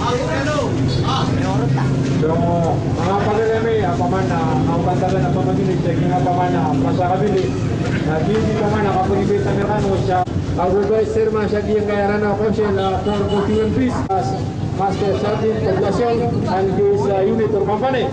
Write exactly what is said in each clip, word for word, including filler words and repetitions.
So, mga paglalami, apa man na ang bandalan na pamaginig sa king apa man na prasa kabili na hindi pa man nakapagibit ang Merano siya Agugay Sirma siya kiyang kayaran na Council for Constituent Peace as Master Sergeant Poblacion and his uh, unit or company.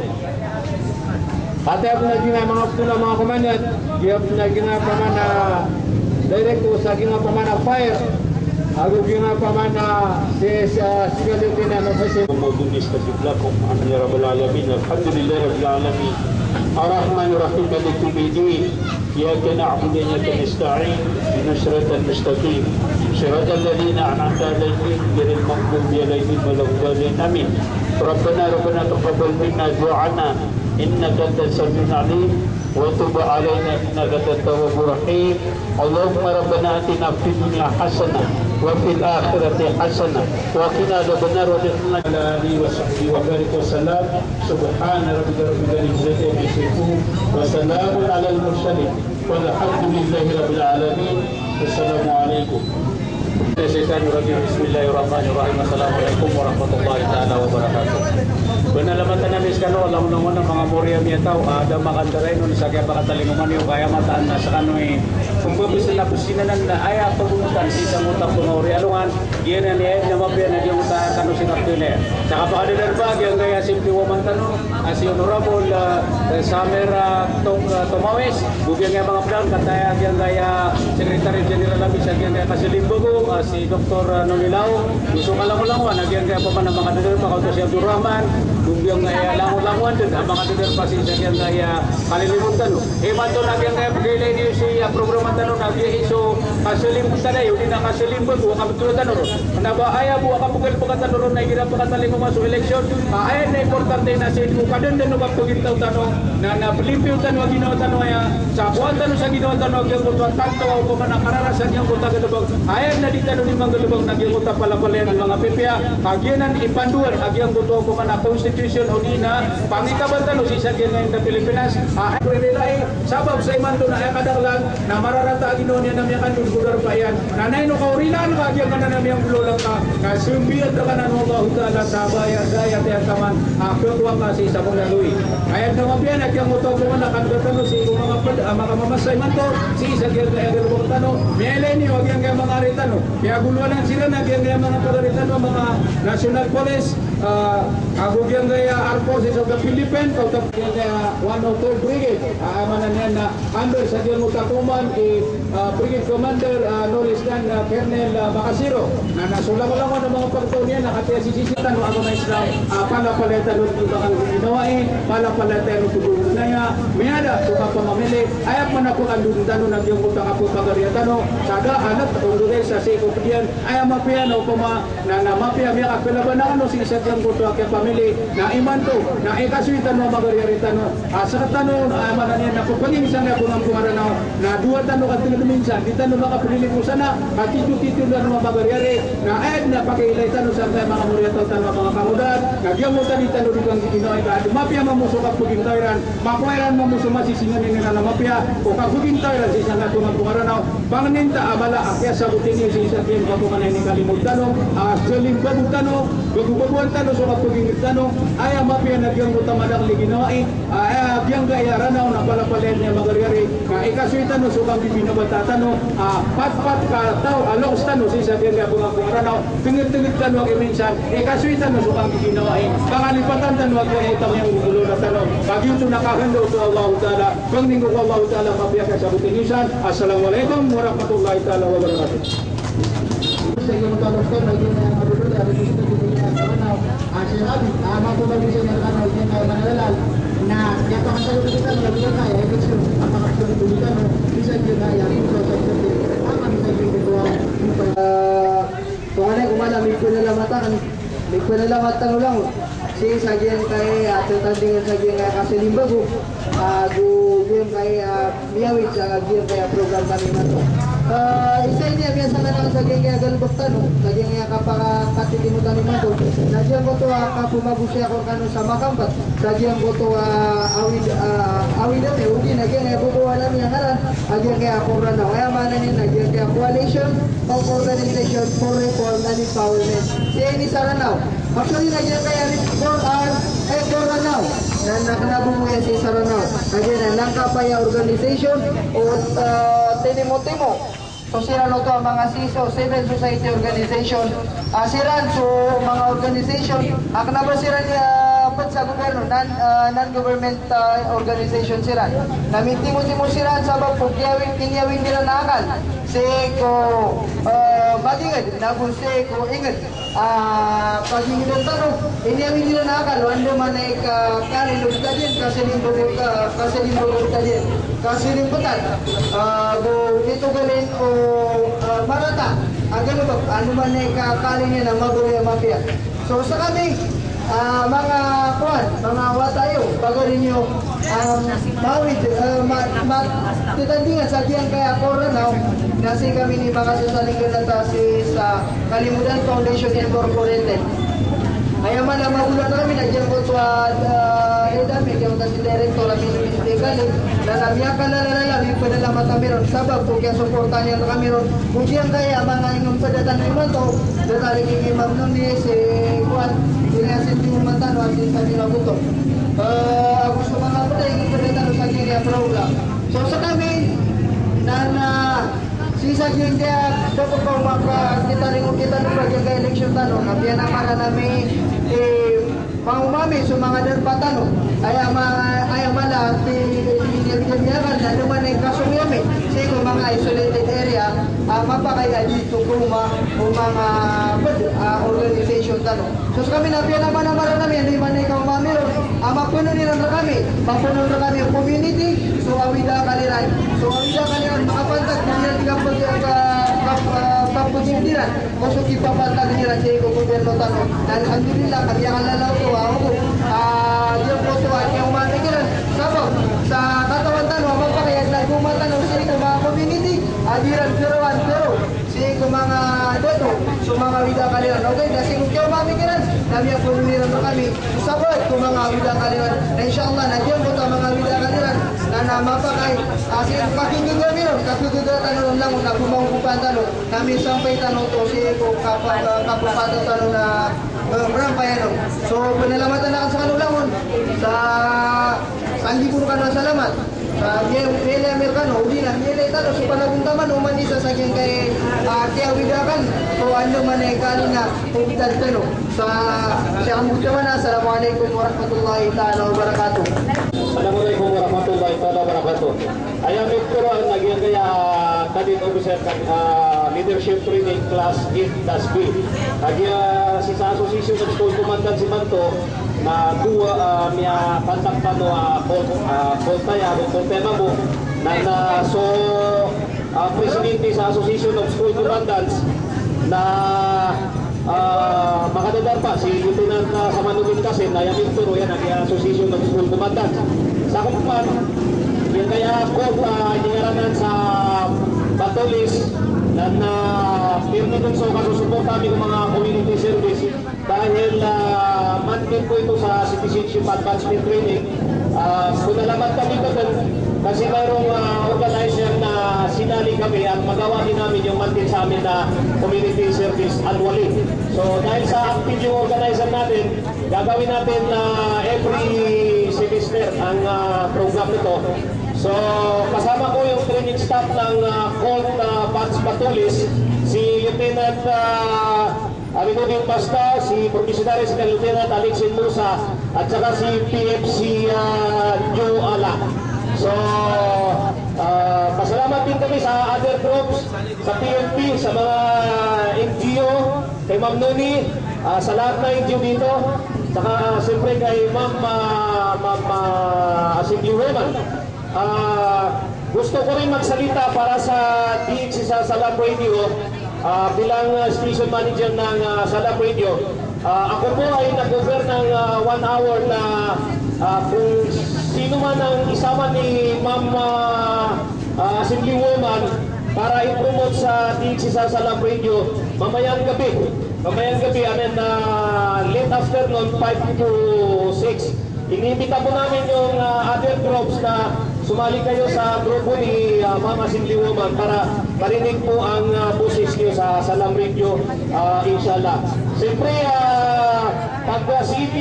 Pati ako na gina mga pula mga komandan, giyap na gina pa man na direkto sa gina pa man na fire. Aku gina pa man na si Security na Officer. موجود يستجيب لكم عن رب العالمين الحمد لله رب العالمين الرحمن الرحيم مالك يوم الدين إياك نعبد وإياك نستعين اهدنا الصراط المستقيم صراط الذين أنعمت عليهم غير المغضوب عليهم ولا الضالين آمين ربنا ربنا تقبل منا دعاءنا إنك أنت السميع العليم وتب علينا إنك أنت التواب الرحيم اللهم ربنا آتنا في الدنيا حسنة وفي الآخرة حسنة وقنا عذاب النار وادخلنا على آله وصحبه وبارك وسلم سبحان ربك رب العزة عما يصفون وسلام على المرسلين والحمد لله رب العالمين والسلام عليكم. Bismillahirrahmanirrahim. Assalamualaikum warahmatullahi taala wabarakatuh. Benalamatan na miskano alam mo naman mga morya miya tao ada makandaray nun sa kaya pakatalinguman yung kaya mataan na sa kanoy kung babis na kusinanan na aya pagumutan si sa mutang pangori alungan giyan niya na mabaya na yung ta kano sinaptune saka pakadilan ba yung kaya simple woman tanong as honorable uh, Samer uh, Tom, uh, Tomawes bubiyang nga mga plan kataya yung kaya Secretary General Labis sa kaya Kasilimbago uh, si Doktor uh, Nonilao gusto ka lang mo lang nagyan kaya pa man ang mga dadal pa kauto si Abdul Rahman bubiyang nga langon-langon din ang mga dadal pa si sa kaya kalilimutan eh mato nagyan kaya pagkailay niyo si uh, programa tanong nagyan iso Kasilimbutan na yun na Kasilimbago kabetulan tanong na ba aya buwa ka pagkal pagkatanong na hirap pagkataling mo sa eleksyon ay na importante na si Kadon din no pagpagintaw tanong na napilipiw tanong ginawa tanong ay sa buwan tanong sa ginawa tanong yung butuan tanto o man nakararasan yung buta galubag ayan na di tanong ni mga galubag nagyang buta palapalayan ng mga pipya kagyanan ipanduan agyang butuan ko man na constitution o di na pangitaban tanong si sa ngayon na Pilipinas ay nila ay sabab sa iman doon ay kadaglan na mararata ginawa niya namin ang lugar pa yan nanay no kaurilan kagyang ka na namin ang bulolang ka kasumbiyan na ka na ng Allah Ta'ala sa bayan gaya tayo taman akutwang kasi sa mula lui ayat na mabiyan at yung moto ko man nakagatan si mga uh, mga mamasay man to si Isagir na Edel Bortano Mieleni wag yung kaya mga aritano kaya guluan lang sila na kaya mga pagaritano mga National Police uh, agog yung kaya Armed Forces of the Philippines o tapos kaya one oh third Brigade amanan yan na under sa diyan mutakuman i uh, Brigade Commander uh, Norris Dan uh, Colonel uh, Macasiro na nasulang lang ng mga pagtaw niya nakatiya si Sisitan o ako na Islam uh, pala paleta nun ito kang ginawa eh pala paleta nun tubunan na ya mayada suka pamamili ayap man ako ang dudano nagyang utang ako pagariatano saga anak undure sa siko pedian ayam mapia no pama na na mapia miya kapelaban na ano si sadyang kuto kay pamili na iman to na ikaswitan mo magariatano asa tanong amanan niya na pagpangingsan na kung ang pumarana na duwa tanong at minsan di tanong makapilili ko sana katitu-titu na mga magariari na ayat na pagkailay tanong sa mga muriataw tanong mga kamudan nagyang mo tani tanong dito ang ginoy ka mapia mamusok at pagintayran mapueran mamusok masisingan ni na mapia o kapagintayran si sana kung ang pumarana bangninta abala akya sa butin yung si isa tiyan ko kung anay ni kalimutano asalim babutano bagubabuan tano so kapagintano ay mapia nagyang mo tamadang liginoy ay abyang gayaran na napalapalen niya magariari na ikaswitan no so kang bibinabatatano pat-pat ka tao alok tano si isa tiyan kung ang pumarana tingit-tingit tano ang iminsan ikaswitan no so kang bibinabain pangalipatan tano ang utang yung gugulo na tano pag yun so nakahando to Allah Ta'ala pag ningko ko Allah Ta'ala mapia ka sa butinisan Assalamualaikum warahmatullahi ta'ala wabarakatuh sa iyo mga doktor na yun ang marunod at gusto ko din ang kamanaw asya abi ama ko lang siya ng kanal niya kay manalal na ya pa sa lugar kita na bilang kaya ay gusto ang mga tulitan no bisa din kaya ito sa sa ama bisa din ko kung ano kung alam ko na lamatan may ko na lamatan lang si sagian kay ato tandingan sagian kay Kasilimbago agu game kay miawit sa game kay program kami man to Uh, isa ini biasa na sa geng kaya galbaktan no sa geng kaya kapag katitimutan ni man to na diyan ko to kapumagusya ko kano sa makampat sa diyan ko to awid awid na udi na geng kaya bubuwa namin ang ngalan agyan kaya ako na kaya manan ni nagyan kaya Coalition of Organization for Reform and Empowerment siya ini saranaw Actually, nagyan kaya rin for our eh, for Ranao. Na nakanabunguyan si Isa Ranao. Nagyan na Langkapaya Organization o uh, Tinimo-Timo. So sila no to ang mga C I S O, Civil Society Organization. Uh, siran, so mga organization. Uh, kanaba sila niya uh, sa gobyerno, non, uh, non-government uh, organization sila. Namintimo-timo sila sa bapog, kinyawin nila nakal. Si ko uh, magingad, nabunse ko ingad. Uh, paghinginan tanong, inyawin nila nakal, wando man ay kakalilog ka din, kasilindog ka, kasilindog ka din. Kasilimputan, uh, go ito galin o uh, marata, ang gano'n ba, ano man ay kakaling niya ng mabuhay mafia. So sa kami, uh, mga kuwan, mga watayo, bago rin yung um, mawid, uh, matitandingan sa diyan kaya Coronao, nasi kami ni mga sasalingan na tasi sa Kalimutan Foundation Incorporated. Kaya man ang magulat na kami, nagyan ko sa edad, may kaya si Director, kami ni Gali, na namiyakan na lalala, may padalamat kami ron, sabab, kung kaya supportan niya kami ron, kung diyan kaya mga ingong padatan ng iman to, datali kay Imam Nuni, si Juan, sinasin yung matan, wasin sa nila buto. Uh, gusto mga pala, ingong padatan sa kanya program. So sa kami, na na, sisa yung kaya dapat pa maka kita rin kita nung bagay ka eleksyon tanong na biya naman na namin eh pangumami sa mga darpatano ay ama ay mala ti binibigyan na naman ay kasong yami sa mga isolated area uh, mapakaya dito kuma o mga uh, organization tanong. So sa kami na biya naman naman namin hindi man ikaw umami ron uh, mapuno nila na kami mapuno na kami yung community so awida kaliran so awida kaliran makapantag kanya tiga kapag-kapag-kapag-kapag-kapag kusok ipapantag nila sa iko gobyerno tanong na alhamdulillah kami ang alalaw to ako diyan po to at yung matigilan sabab sa katawan tanong mapakayag na gumatanong sa iko mga community adiran peruan pero sa iko mga dato so mga wida kaliran okay kasi kung kayo mamigilan kami ang punuliran na kami sabab kung mga wida kaliran na inshallah na diyan po to mga wida kaliran na namapakay kasi pakinggan kami ron katutudatan ron lang na bumangkupan tanong kami sampay tanong to si iko kapapatan tanong na Berang payano. So penelamatan akan sa kanulangon sa sanggi puro ka na salamat. Sa Mele Amerikano, uli na Mele talo so panaguntaman uman isa sa kyan kay uh, kaya widakan so ano man ay kali na pupitan tano sa siya ang gusto man. Assalamualaikum warahmatullahi ta'ala wabarakatuh. Assalamualaikum warahmatullahi ta'ala wabarakatuh. Ayam ito ang nagyan kaya kadit officer uh, leadership training class eight dash B. Kaya si sa association of school commandant si Manto na dua uh, miya pantak pano uh, Koltaya o Koltema mo na na so uh, presidente sa association of school commandants na uh, makadadar pa si Lieutenant uh, Samanugin Kasim na yamin turo yan ang association of school commandants sa kumpan yan kaya ako uh, ingaranan sa Batolis na na pirmi dun sa kasusuporta kami ng mga community service dahil uh, monthly po ito sa citizenship advancement training. Uh, kung nalaman kami ito kasi mayroong uh, organizer na sinali kami at magawa din namin yung monthly sa amin na community service annually. So dahil sa active yung organizer natin, gagawin natin na uh, every semester ang uh, program nito. So, kasama ko yung training staff ng uh, Colt uh, Pats Batulis, si Lieutenant uh, Aminudin Basta, si Provisionary Second Lieutenant Alexin Musa, at saka si P F C uh, Joe Ala. So, uh, pasalamat din kami sa other groups, sa P N P, sa mga N G O, kay Ma'am Nuni, uh, sa lahat na N G O dito, saka uh, siyempre kay Ma'am uh, Ma'am uh, Assemblywoman. Uh, gusto ko rin magsalita para sa D H sa Salab Radio uh, bilang uh, station manager ng uh, Salab Radio. Uh, ako po ay nag-over ng uh, one hour na uh, kung sino man ang isama ni Ma'am uh, uh, Assemblywoman para i-promote sa D H sa Salab Radio mamayang gabi. Mamayang gabi, I mean, uh, late afternoon, five to six. Inimbita po namin yung uh, other groups na sumali kayo sa grupo ni uh, Ma'am Assemblywoman para marinig po ang uh, boses niyo sa Salam Radio, uh, inshallah. Siyempre, uh,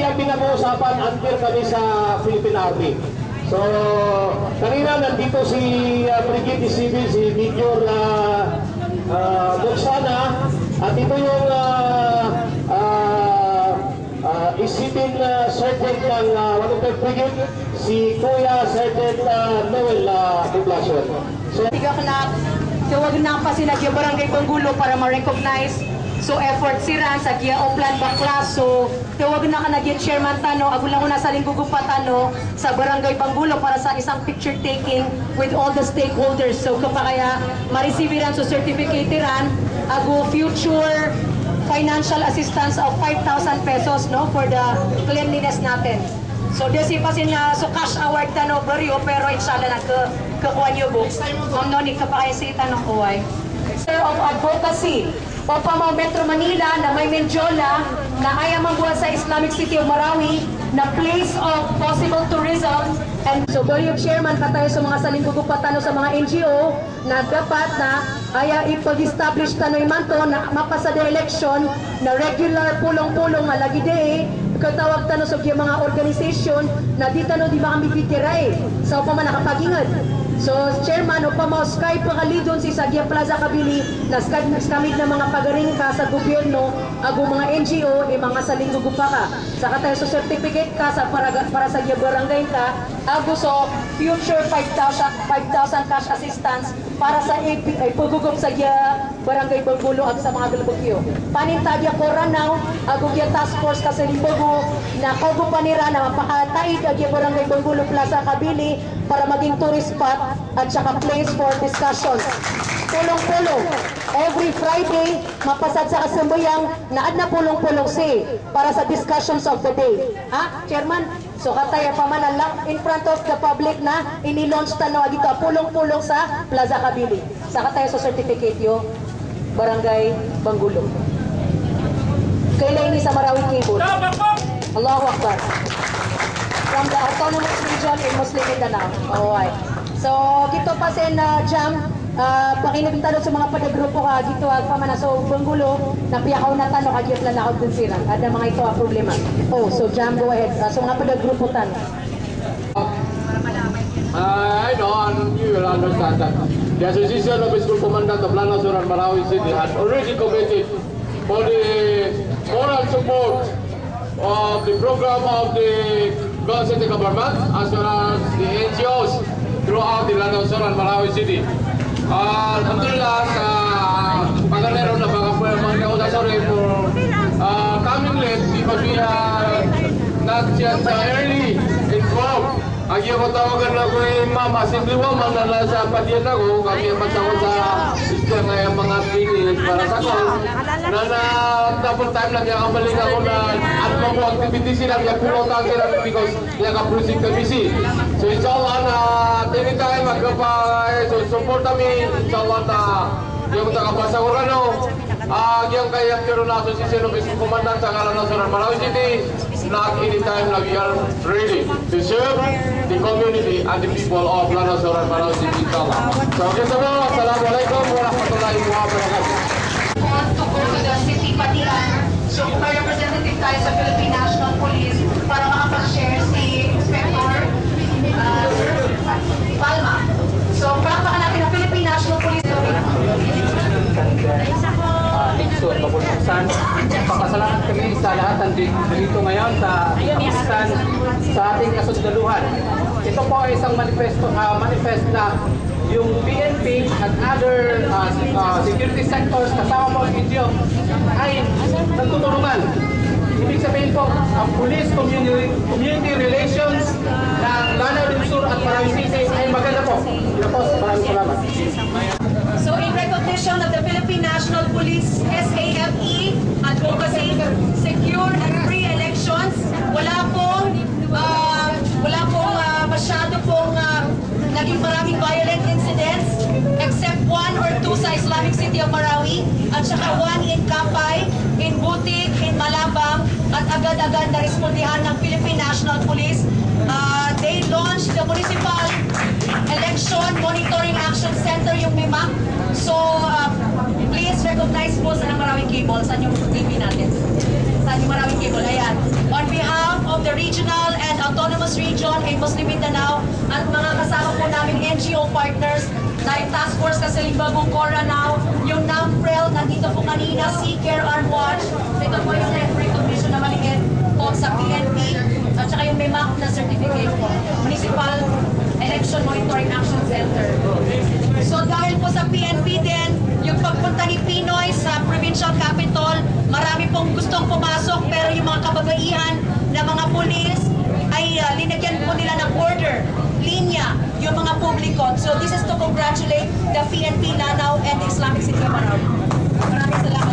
ang pinag-uusapan until kami sa Philippine Army. So, kanina nandito si uh, Brigadier Civil, si Major uh, uh, Buksana, at ito yung uh, uh, uh, isipin uh, Sergeant ng uh, one oh third Brigade, si Kuya Sergeant uh, Noel uh, Poblacion. So, Tigak na, tawag na pa sila yung barangay Panggulo para ma-recognize. So effort si Ran sa Gia Oplan Baklas. So tawag na ka na Gia Chairman Tano, ako lang una sa Linggugupa Tano sa barangay Panggulo para sa isang picture taking with all the stakeholders. So kapakaya ma-receive ran so certificate ran, ako future financial assistance of five thousand pesos no for the cleanliness natin. So desi pa sina so cash award Tano baryo pero inshallah na ka kakuha niyo books. Ang noni kapakaya sa itanong uway. Sir of Advocacy Opamo Metro Manila na may Menjola na ayaw magbuhat sa Islamic City of Marawi na place of possible tourism. And so Board Chairman katayo sa mga salinggugupat tano sa mga N G O na dapat na ayaw ipag-establish tano'y manto na mapasa the election na regular pulong-pulong nga lagi day katawag tano sa mga organization na di tano di makambibitiray sa upama nakapagingad. So, Chairman, o pa mo, Skype pakalidon si Sagia Plaza Kabili na kamig na mga pagaring ka sa gobyerno, ago mga N G O, e mga salinggugupa ka. Saka tayo sa certificate ka sa para, para sa Gia Barangay ka, ago so future five thousand cash assistance para sa A P, ay pugugup sa Gia Barangay Panggulo at sa mga galbagyo. Panintadya ko ranaw, ago Gia Task Force ka sa Limbago, na kogo panira na mapakataid ang Gia Barangay Panggulo Plaza Kabili para maging tourist spot at saka place for discussions. Pulong-pulong. Every Friday, mapasad sa kasambayang naad na pulong-pulong si para sa discussions of the day. Ha, Chairman? So kataya pa man lang in front of the public na ini-launch tanaw dito pulong-pulong sa Plaza Kabili. Sa kataya sa certificate yo, Barangay Panggulo. Kailan ini sa Marawi Cable. Allahu Akbar. From the Autonomous Region in Muslim Mindanao. Alright. So, gito pa sin uh, Jam, uh, pakinig tanong sa mga padagrupo ka, gito ag pamana. So, Panggulo, napiyakaw na tanong, kagiyot lang nakag dun silang. Ada mga ito ang problema. Oh, so Jam, go ahead. Uh, so, mga padagrupo tanong. Uh, I know, and you will understand that the Association of School Commandant of Lanasuran Marawi City has already committed for the moral support of the program of the City government as well as the N G Os throughout the Lanasuran Marawi City. Uh, Alhamdulillah, uh, pagkalero na baka mga kauta sorry for uh, coming late because we are not yet uh, early involved. Agi ako tawagan na ko yung mama, simple woman na nasa patiyan ako, kasi magsako sa sister na yung mga clinic para sa ko. Na na double time lang yung kabalik ako na at mga activity sila, yung pulotang sila because yung ka-project kami si. So inshallah na anytime magkapa, so support kami, inshallah na yung takapasa ko rano. Uh, yung kaya pero na Association of School Commandant sa Lanasuran Marawi City, not anytime na we are ready to serve the community and the people of Lanasuran Marawi City. So, okay sa mga, Assalamualaikum warahmatullahi wabarakatuh. To go to the city Patian, so may representative tayo sa Philippine National Police para makapag-share si Inspector uh, Palma. So, palakpakan natin ang Philippine National Police. So, Kapulusan, papasalamat kami sa lahat ng dito ngayon sa Kapulusan sa ating kasundaluhan. Ito po ay isang manifesto, uh, manifest na yung P N P at other uh, uh, security sectors kasama po ang N G O ay nagtutulungan. Ibig sabihin po, ang Police Community, community Relations ng Lanao del Sur at Marawi City ay maganda po. Ito po, maraming salamat. So in recognition of the Philippine National Police S A F E advocacy, secure and free elections, wala pong uh, wala pong uh, masyado pong uh, naging maraming violent incidents except one or two sa Islamic City of Marawi at saka one in Kapay, in Butik, in Malabang at agad-agad na respondihan ng Philippine National Police. Uh, they launched the Municipal Election Monitoring Action Center, yung M I M A. So, uh, please recognize po sa Marawing Cable, sa yung T V natin. Sa yung Marawing Cable, ayan. On behalf Negros Region, kay Muslim Mindanao, at mga kasama po namin N G O partners, na yung Task Force Kasilingbagong Coronao, yung NAMPREL, nandito po kanina, Seacare Arm Watch, ito po yung referee commission na maliit po sa P N P, at saka yung may M A C na certificate po, Municipal Election Monitoring Action Center. So dahil po sa P N P din, yung pagpunta ni Pinoy sa Provincial Capital, marami pong gustong pumasok, pero yung mga kababaihan na mga pulis ay uh, linagyan po nila ng order, linya, yung mga publiko. So this is to congratulate the P N P Lanao and the Islamic City of Manao. Maraming salamat.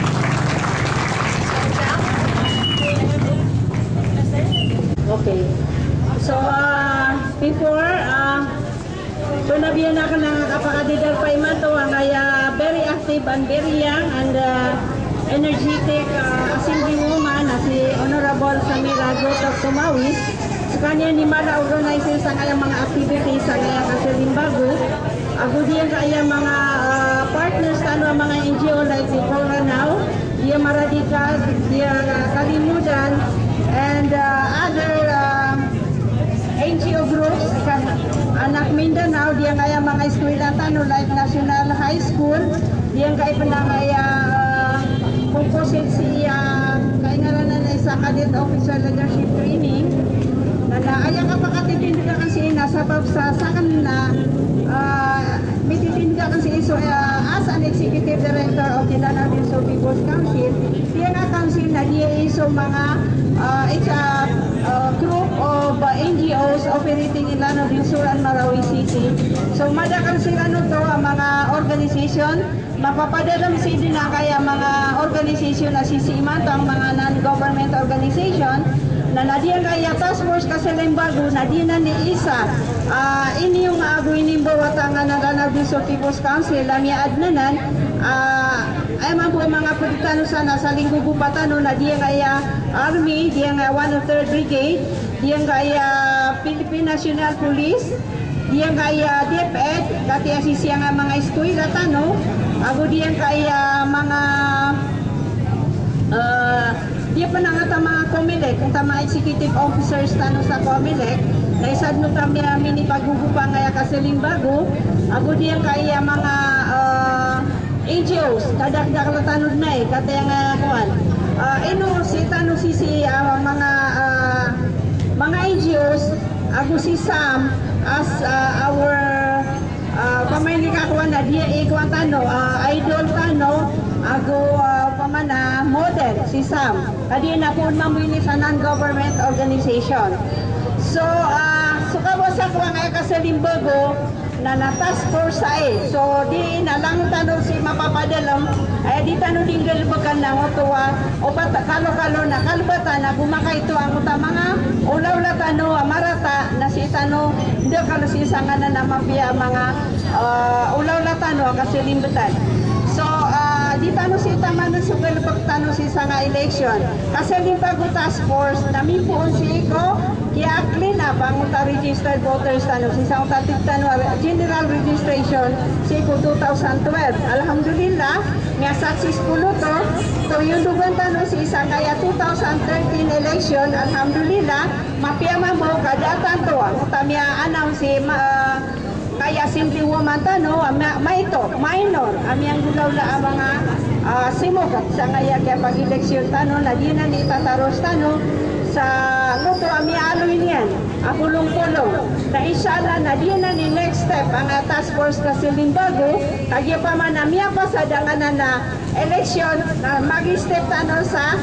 Okay. So, uh, before, uh, so nabiyan ako ng kapakadidal pa iman to, ang kaya very active and very young and uh, energetic uh, assembly woman na si Honorable Samira Gotok Tumawis. Sa kanya ni Mala organizes sa kaya mga activities sa kaya Kasilinbago. Ako diyan kaya mga uh, partners tano mga N G O like si Coronao, dia Maradika, dia uh, Kalimudan, and uh, other uh, N G O groups, anak Mindanao, dia kaya mga eskwela tano like National High School, dia kaya panangaya uh, composite si uh, kaingalan na isa cadet officer leadership training. Nana aya ka pakatitindigan kasi nasa bab sa sa kanila uh, mititindigan kasi iso uh, as an executive director of the Lanao del Sur People's Council, dia nga council na dia iso mga uh, it's a uh, group of uh, N G Os operating in Lanao del Sur and Marawi City. So madakan sila no to ang mga organization, mapapadala si din na kaya mga organization na sisiman to ang mga non-government organization na nadiyan kaya Task Force Kasilinbago na di na ni isa uh, ini yung maago inimbawatangan na Lanao del Sur People's Council lamia adnanan uh, ay man po mga pagtano sana sa linggo bupatano na diyan kaya Army, diyan kaya one oh third Brigade, diyan kaya Philippine National Police, diyan kaya D F E D, dati asisya nga mga eskwela tano, ako diyan kaya mga uh, di pa na nga mga COMELEC, kung tama executive officers tano sa COMELEC, na isad no kami amin ipaghugupa ngaya Kasilinbago, ako diyan kaya mga uh, N G Os, kadakdak na tanod na eh, kataya nga kuhan. Uh, ino si tano si si uh, mga uh, mga N G Os, ako si Sam as uh, our uh, pamayin kakuha na diya ikuha tano, uh, idol tano, ako uh, pamana model si Sam. Kadi na po mamili sa non-government organization. So, uh, so kawasak lang ay Kasilinbago na na-task force ay. So, di na lang tanong si mapapadalam, ay di tanong din galbagan na otuwa o pata kalo-kalo na kalbata na bumaka ito ang uta mga ulaw-la tano, amarata na si tano, hindi kalo si sanga na namapia mga uh, ulaw-la tano Kasilimbatan. So, uh, di tano si tama na sugal pagtano si sanga election. Kasilinbago Task Force, namin po si Iko, kaya clean up ang uta registered voters tano si sang tatik tano general registration si Iko two thousand twelve. Alhamdulillah, may successful to. So, yung dugan tano si isang kaya two thousand thirteen election, alhamdulillah, mapiyaman mo kadatan to. Ang uta miya announce si uh, kaya simple woman tano, may ito, minor, ami ang gulaw la ang mga uh, simukat sa ngaya kaya pag-eleksyon tano, na di na ni tataros tano, sa luto ami aloy niyan, apulong-pulong, na inshallah na di na ni next step ang uh, Task Force Kasilinbago, kaya pa man ami pa sa danganan na eleksyon, na mag-step tano sa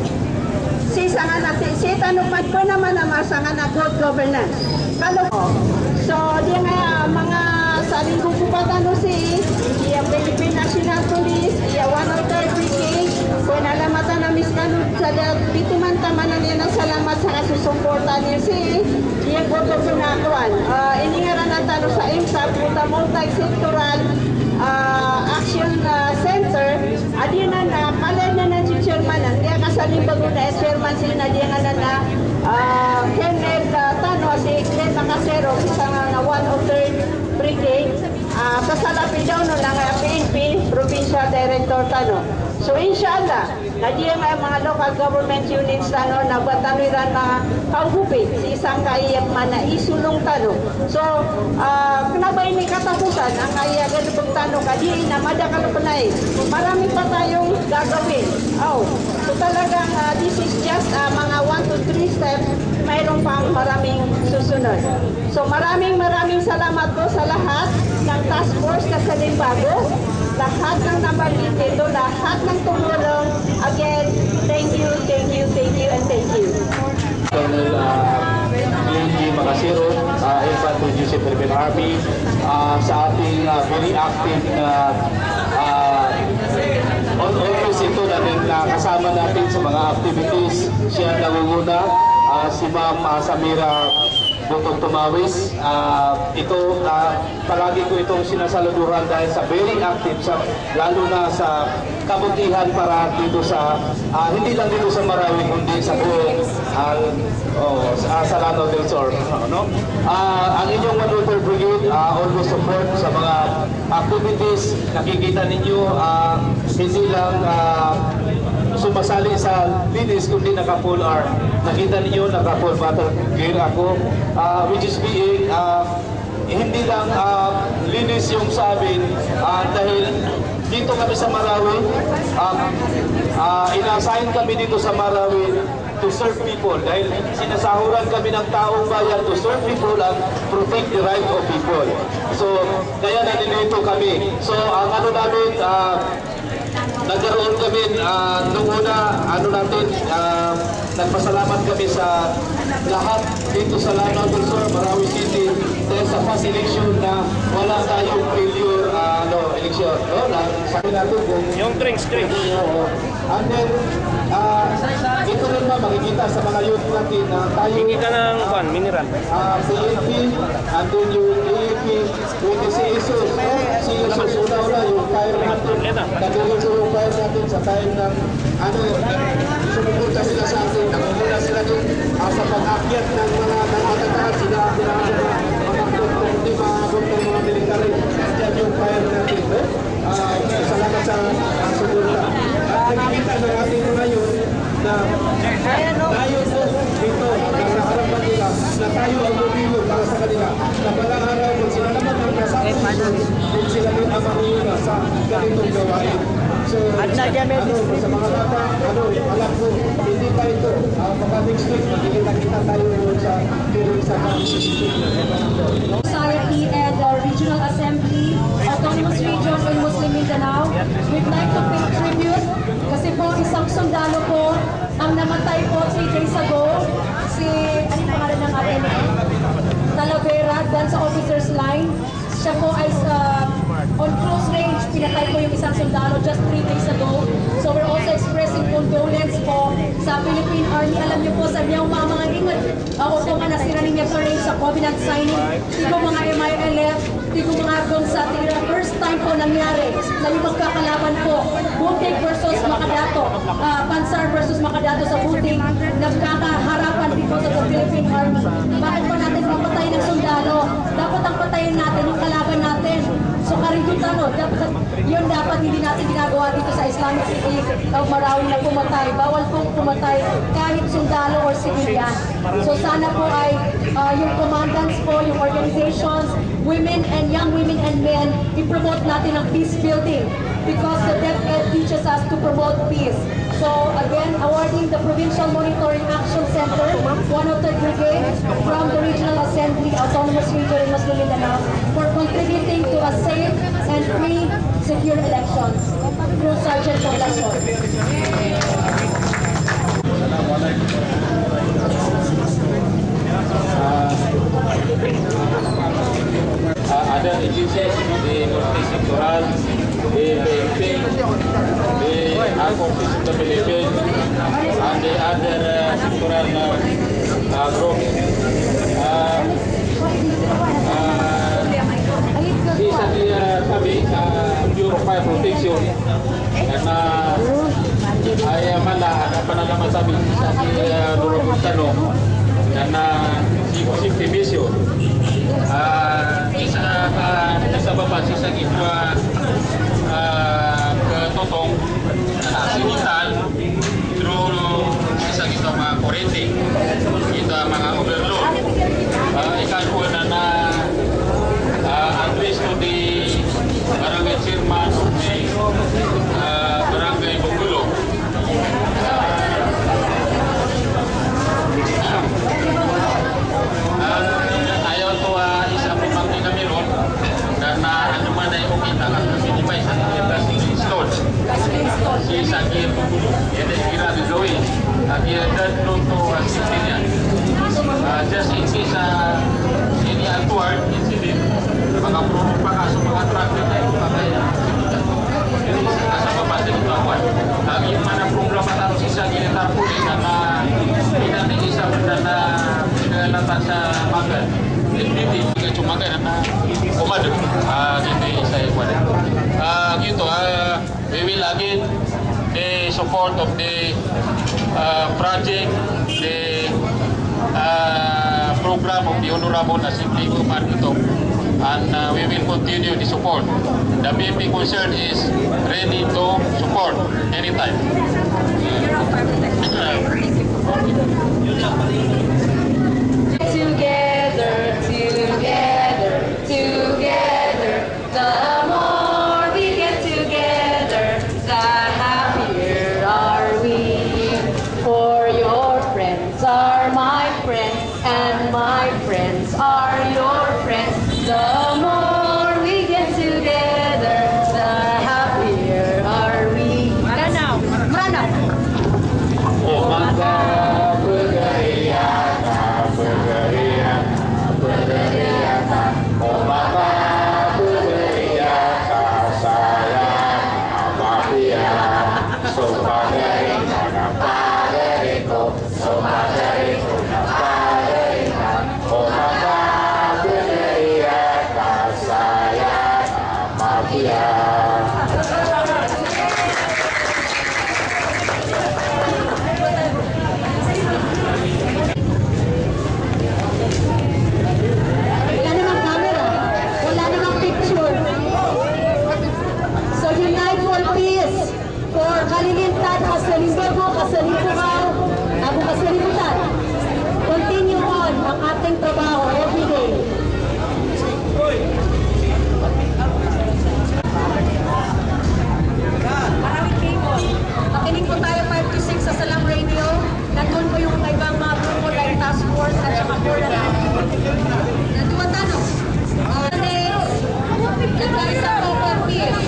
si sanga natin, si tanong po naman na masanga na good governance. Kalo po. So, di nga mga saling kupupatan no si iya Philippine National Police, iya one oh third Brigade, kung nalamatan na miskanod sa bituman tamanan niya ng salamat sa kasusuporta niya si iya Boto Sunakuan. Uh, iningaran na talo sa I M S A P, Puta Multi-Sectoral uh, Action uh, Center, adi na na, kalay na na si Chairman, kaya Kasilinbago na Chairman si na di nga na na Uh, Kenneth uh, Tano, si Kenneth Nakasero, isang uh, one oh third Brigade, uh, sa salapi daw no lang uh, P N P, Provincial Director Tano. So inshallah, na diya nga mga local government units tano na bataniran mga kaugupin si isang kaiyak man na isulong tano. So, uh, kanabay ni katapusan ang kaiyak ganubang tano kadi na madakal panay. Marami pa tayong gagawin. Oh, so talagang uh, this is just uh, mga one to three steps, mayroon pang maraming susunod. So maraming maraming salamat po sa lahat ng task force Kasalimbago, lahat ng nabanggit dito, lahat ng tumulong. Again, thank you, thank you, thank you, and thank you. Colonel uh, Lindy Macasiro, uh, Infantry G C Philippine Army, uh, sa ating uh, very active na uh, on office ito natin na kasama natin sa mga activities. Siya nangunguna, uh, si Ma'am uh, Samira Butong Tumawis. Uh, ito, uh, palagi ko itong sinasaluduran dahil sa very active, sa, lalo na sa kabutihan para dito sa, uh, hindi lang dito sa Marawi, kundi sa buong uh, oh, sa, sa Lanao del Sur. No? Uh, ang inyong one oh third Brigade, uh, always support sa mga activities. Nakikita ninyo, uh, hindi lang uh, sumasali sa linis kundi naka-full R. Nakita ninyo, naka-full battle gear ako, uh, which is being uh, hindi lang uh, linis yung sa amin uh, dahil dito kami sa Marawi, uh, uh, ina-assign kami dito sa Marawi to serve people dahil sinasahuran kami ng taong bayan to serve people and protect the right of people. So, kaya nandito kami. So, ang ano namin, uh, nagkaroon kami uh, nung una, ano natin, uh, nagpasalamat kami sa lahat dito sa Lanao del Sur, Marawi City, dahil sa past election na wala tayong failure, uh, ano, election. No? Na, sabi natin kung yung drinks, drinks. Uh, and then, uh, ito rin ba makikita sa mga youth natin na tayo hingi ka ng uh, mineral. Uh, si E P, and then yung E P, yung si Jesus, si Jesus, una-una yung fire natin, nagiging yung fire natin sa time ng, ano, sumupunta sila sa atin, nagmumula sila doon uh, sa pag-akyat ng mga nangatataan, sila, sila, mga doktor, hindi mga doktor, mga military, yan yung fire natin, no? Uh, salamat sa uh, sumunta. At nakikita na natin mo ngayon na tayo po dito, nasa harapan nila, na tayo ang mabilo para sa kanila. Na balang araw, kung sila naman ang nasa posisyon, kung sila din ang mahihina sa ganitong gawain. So, ano, sa mga bata, ano, alam ko, hindi pa ito. Uh, baka next week, magkikita-kita tayo sa hearing sa Society and the Regional Assembly, Autonomous Region in Muslim Mindanao. We'd like to pay tribute kasi po isang sundalo po ang namatay po three days ago, si, ano pangalan ng atin? Talavera, dahil sa officer's line. Siya po ay uh, on close range, pinatay po yung isang sundalo just three days ago. So we're also expressing condolence po sa Philippine Army. Alam niyo po sa niyang mga mga ingat, ako po nga nasira ninyo pa rin sa covenant signing. Tigo mga M I L F, tigo mga doon sa tira. First time po nangyari na yung magkakalaban po, Butik versus Makadato, uh, Pansar versus Makadato sa Butik, nagkakaharapan dito sa Philippine Army. Bakit pa natin mapatay ng sundalo? Dapat ang patayin natin yung kalaban natin. So karigutan, no, dapat, yun dapat hindi natin ginagawa dito sa Islamic City of Marawi na pumatay. Bawal pong pumatay kahit sundalo or civilian. So sana po ay uh, yung commandants po, yung organizations, women and young women and men, i-promote natin ang peace building because the DepEd teaches us to promote peace. So again, awarding the Provincial Monitoring Action Center, one of the brigade from the Regional Assembly, Autonomous Region in Muslim Mindanao, for contributing to a safe and free, secure elections through Sergeant Poblacion. Uh, other agencies, the multi-sectoral, the B M P, the Armed Forces of the Philippines, and the other uh, sectoral uh, uh, groups. Uh, uh, isa di uh, sabi sa Bureau of Fire Protection na ay mala na panalaman sabi sa si Bureau of Tanong na si Kusip Timisyo. Uh, isa uh, sa baba sa gitwa uh, ketotong sa sinitan sa mga overload. Uh, Ikaduha na na uh, address to the barangay chairman of the uh, barangay Bungulo. Uh, ayaw to uh, isa po pang kami ron na na ano man ay umita at minimay sa plastic install. Si Sakir Bungulo. Yan ay kira ni Zoe. At yan dadlo to uh, niya. Uh, just in case uh, any untoward incident, mga prone pa kaso mga traffic na ito kaya hindi sa kasama din ito awan. Ang yung mga programa taro si sa gilitar po rin na pinag-iisa na na pinalata sa magal. Hindi hindi cumaga na kumado. Ah, hindi isa ikuan. Ah, gito ah, we will again the support of the uh, project, the uh, program of the Honorable Assembly Kuman ito, and uh, we will continue the support. The B P concern is ready to support anytime. Together, together, together, the more we get together, the happier are we. For your friends are my friends, and my friends are your friends. The more we get together, the happier are we. Maranaw, Maranaw. Oh, maka bergeria, bergeria, bergeria. Oh, maka bergeria, saya mafia. Sebagai mana paderiku, sebagai paderiku. Oh, maka bergeria, saya mafia. Wala namang camera, wala namang picture. So unite for peace, for Kalilintan, Kasalimbago, Kasalimbugaw, ako Kasalimutan. Continue on ang ating trabaho every day. Maraming people. Makinig po tayo five to six sa Salam Radio. Nandun po yung ibang mga grupo like Task Force at saka Corona. Nandun tanong. Uh, next, nagkaisa po for peace.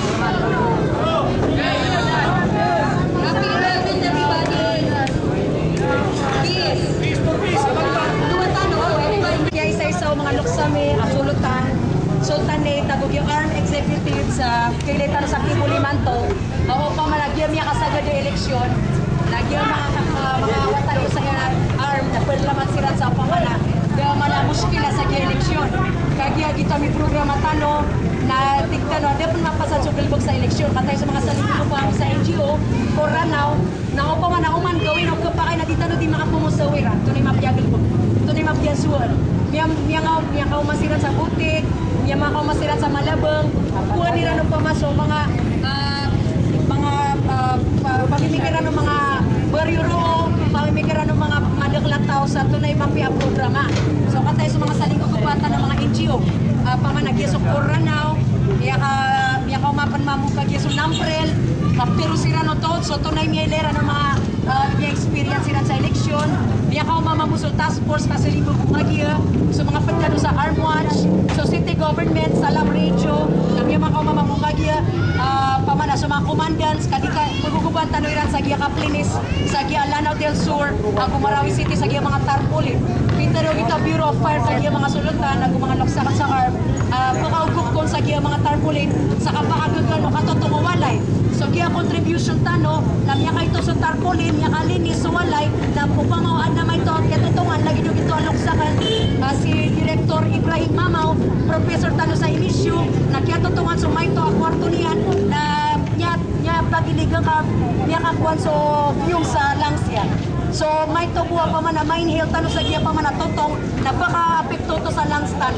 Happy eleventh everybody. Peace. Nandun tanong. Kaya isa-isa mga luksami, absolutan. Sultanate, tagog yung armed executive sa Kilitan sa Kibulimanto. Ako pa malagyan niya kasagad yung eleksyon. Lagyan mga uh, mga watayo sa arm na perlaman sirat sa pamana. Kaya mala muskila sa eleksyon. Kaya kita may programa tano na tigtano, di pa mapasad sa bilbog sa eleksyon. Katay sa mga salito pa sa N G O, Coranaw, na ako pa man ako man gawin o kapakay na ditano di makapumusawira. Ito na yung mapiyagilbog. Ito na yung mapiyasuan. Miya ka umasirat sa butik, miya ka umasirat sa malabang, kuha nila ng pamaso, mga uh, mga uh, pamimikiran ng mga baryo-ro, pamimikiran ng mga madaklang tao sa tunay mapia programa. So katay sa mga salingkukupatan ng mga N G O, uh, pamanagyeso Coranaw, miya ka, miya ka umapan mamukagyeso Namprel, kaptero sila no to, so tunay miya ilera ng mga uh, miya experience sila sa eleksyon, miya ka umamamusol task force kasi libo kumagya, so mga pagkano sa Arm Watch, so city government, Salam Radio, na miya mga umamamukagya, uh, pamana sa mga commandants, kadika pagkukuban tanoiran sa Gia Caplinis, sa Gia Lanao del Sur, ang Kumarawi City sa Gia mga tarpaulin. Pintero kita Bureau of Fire sa Gia mga sulutan, nag mga loksakan sa arm, uh, pakaugok kon sa Gia mga tarpaulin, sa kapakagagano katotong walay. So Gia contribution tano, na miya ka ito sa tarpaulin, miya kalinis sa walay, na upamawaan na may ito, katutungan, lagi nyo ito ang loksakan, uh, si Director Ibrahim Mamaw, Professor tano sa inisyu, na katutungan sa may ito, ang kwarto niyan, na niya, niya pagiligang ka, niya kakuan so yung sa lungs yan. So may to buwa pa man na may inhale tano sa Gia pa man na totong, napaka-apekto to sa lungs tano.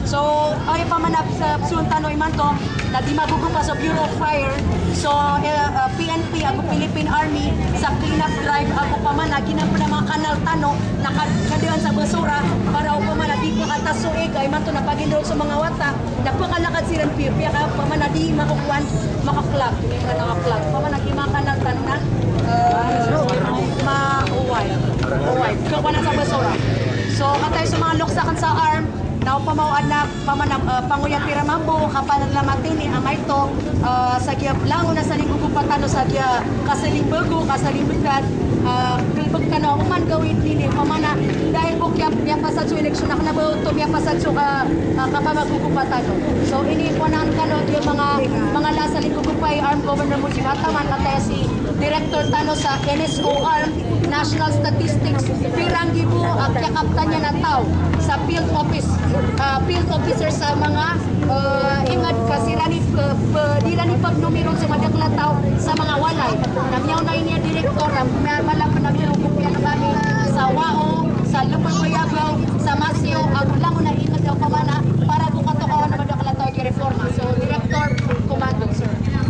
So, ay pamanap sa Sunta no imanto na di magugupa sa Bureau of Fire. So, uh, uh, P N P, ako Philippine Army, sa cleanup drive, ako pamana, ginampo na mga kanal tano, nakadiyan sa basura, para ako pamana, di ko katasuig, ay manto na pagindol sa mga wata, nagpakalakad silang piya, ka pamana, di makukuan, makaklag, hindi ka nakaklag, pamana, di mga kanal tano na, uh, ma-uway, uway, kakuha na sa basura. So, katay sa mga luksakan sa arm, na pamawad na pamanam uh, panguyat piramambo kapan na matini amay to uh, sa kya lango na sa lingugupatan sa kya kasaling bago kasaling bigat uh, kilbog tanaw man gawin nini pamana dahil po kya kya pasad sa eleksyon na ba to kya pasad sa ka uh, kapamagugupatan so ini po nang kanod yung mga mga lasa lingugupay Armed Governor Mujib Hataman kataya si Director Tano sa N S O R National Statistics pirang gibo uh, kya kaptan niya na tao sa field office uh, field officer sa mga uh, ingad kasi rani uh, uh, di rani pagnumeron sa madaklataw sa mga walay namyaw na niya direktor na malaman na meron kupya na kami sa W A O sa Lupang Bayagaw sa Masio ang lang na ingad daw pamana para bukatokawan na madaklataw yung reforma so director commando sir.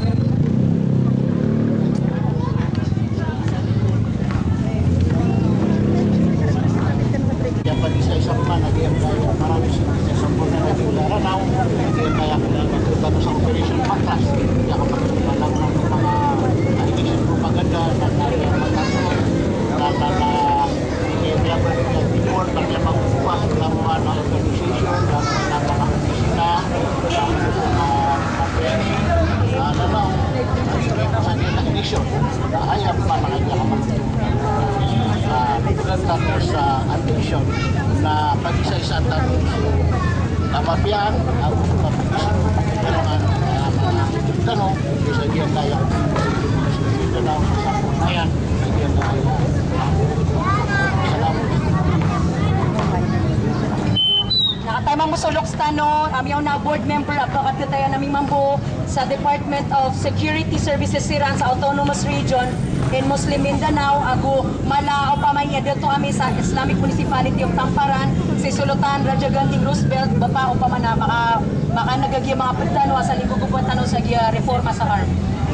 sa addiction na pag-isa-isa tanong kapapian ang pag-isip ng mga tanong sa diyan tayo dito na sa punayan sa diyan tayo salamat. Nakataymang musulok sa tanong, amyaw na board member at pakatitayan naming mambo sa Department of Security Services Siran sa Autonomous Region in Muslim Mindanao. Ako malao pa may dito kami sa Islamic Municipality of Tamparan, si Sultan Raja Ganding Roosevelt, bapa o pa man na maka, maka nagagi mga pagtano sa lingkugupan tanong sa giya reforma sa A R M.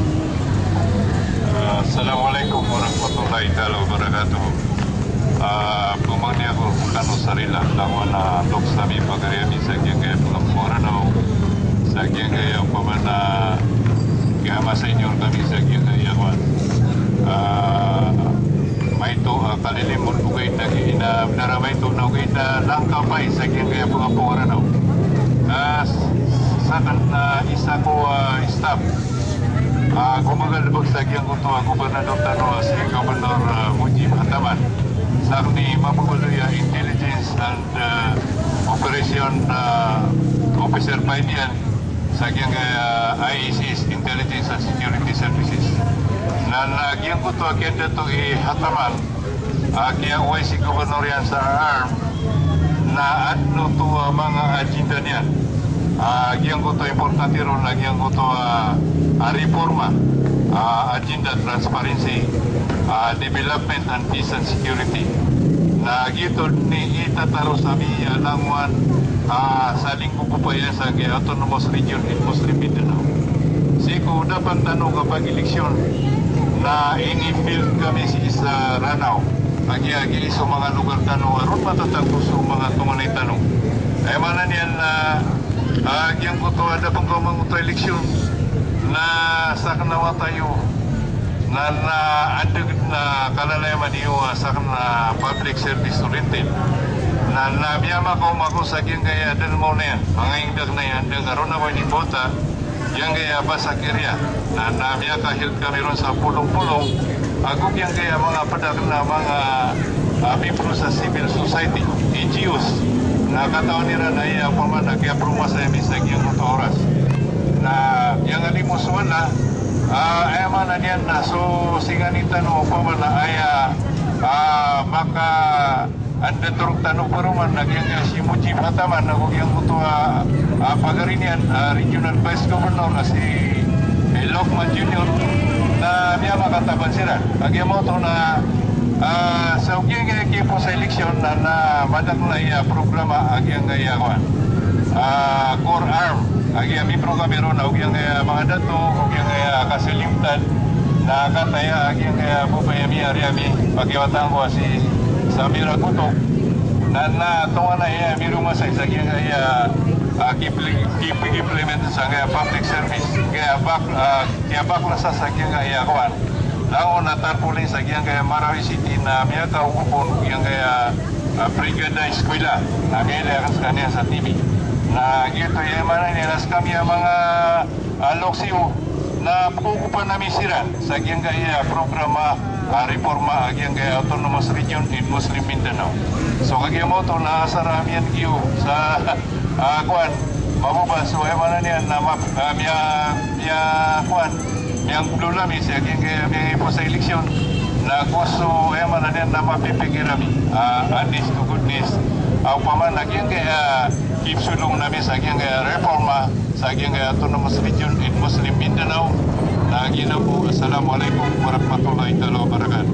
Uh, Assalamualaikum warahmatullahi wabarakatuh. Uh, Pumangnya ko kano sarila lawan na lok sami pagayami sa giya gaya pengampuran o sa giya gaya pamana gama sa inyo kami sa giya gaya wan. Uh, may ito uh, kalilimon bugay na ina naramay ito na bugay na langkapay sa kaya mga pungaraw uh, sa uh, isa ko uh, staff uh, gumagalabag sa kiyang ito ang gobernador Tano si Governor uh, Mujib Hataman sa ni Mabuguloya Intelligence and uh, Operation uh, Officer Paidian sa kiyang uh, I A Cs Intelligence and Security Services na nagyang ko ito akin dito ihataman kaya uway si Gobernur yan sa A R M na ano ito uh, mga agenda niyan nagyang ko ito importante ron nagyang ko ito uh, uh, reforma uh, agenda transparency uh, development and peace and security na gito ni itataro sa mi langwan uh, sa lingkugupayan sa Autonomous Region in Muslim Mindanao siko dapat tanong kapag eleksyon na ini-build kami si isa Ranao agi-agi sa mga lugar tanong aron matatagpo sa mga tunganay tanong ay mana niyan na agi ang kuto ada pang kamang ito eleksyon na sa kanawa tayo na na adag na kalalayaman niyo sa kana public service oriented na nabiyama ko mako sa kiyang gaya din mo na yan mga ingdag na yan din aron na mo ni bota yang gaya basa kirya na nabiya kahil kami ron sa pulong-pulong aguk yang gaya mga padak na mga uh, people sa civil society E G Os na kataon nila na iya pamana kaya prumasa yung misag yung kuto oras na yang alimos wala uh, ay mana niyan na so singanitan o pamana ay uh, maka anda turuk tanong paruman nagyang si Mujib Hataman aguk yang kuto uh, uh, pagarinian uh, Regional Vice Governor na si eh, Lokman Junior na niya makataban sila agya mo ito na uh, sa ugyang ekipo sa eleksyon na, na madak na iya programa agyang gayawan uh, core arm. Agi mibro kami ron og yang kaya mga dato og yang kaya kasilimtan na kataya agi yang kaya bupayami ariami pagiwatan ko si Samira Kutok na na tunga na iya miro masay sa yang kaya uh, keep keep implement sa kaya public service kaya bak uh, kaya bak na sa sa kaya kawan. Lao na tarpulin sa yang kaya Marawi City na miya ka upon yang kaya uh, brigada eskwela na kaya kan sa kanya sa T V. Na ito yung mana nilas kami ang mga uh, loksiyo na pukupan namin sila sa aging kaya programa uh, reforma aging kaya autonomous region in Muslim Mindanao. So kagaya mo ito na saramian kiyo sa uh, kuwan mababa. So yung mana niyan na uh, miya miya kuwan miyang blulami sa aging kaya miya ipo sa eleksyon na gusto yung mana niyan na mapipigirami uh, honest to goodness ang paman aging kaya keep sulong namin sa aking reforma sa aking autonomous region in Muslim Mindanao na agina po. Assalamualaikum warahmatullahi wabarakatuh.